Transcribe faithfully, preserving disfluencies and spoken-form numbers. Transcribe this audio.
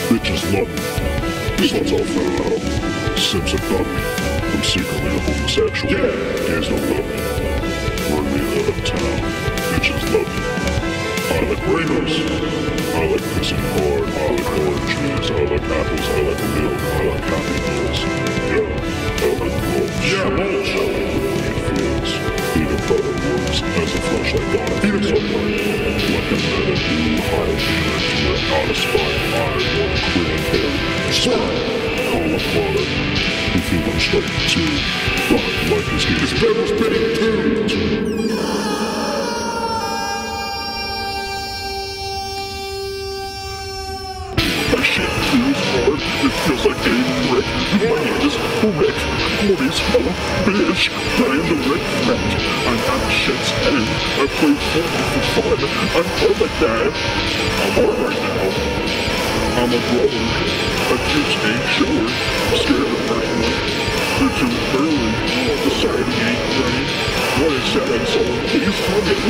Bitches love me. Sluts all fill it out. Simps above me. I'm secretly a homosexual. Yeah. Gays don't love me. Run me out of town. Bitches love me. I like rainbows. I like pissing hard. I like oranges. I like apples. I like milk. I like happy meals. Yeah. I like mulch. Yeah, mulch. I like the way it feels. Peanut butter works as a flashlight on a peanut butter. Like a melody, hygienic, you're out of spite. I want clean hair. Sweat. Call a water. You feel I'm straight too. But like his heat. His bed was spinning too. My shit feels hard. It feels like a wreck. My hand is wreck. Morty's hella bitch. I am the wreck wreck. I'm at shit's end. I play Porco for fun. I'm hard like that. I'm hard right now. I'm a grower. I just ain't sure. I'm scared of personal. They're too early. Deciding ain't ready. What is that? Someone please tell me.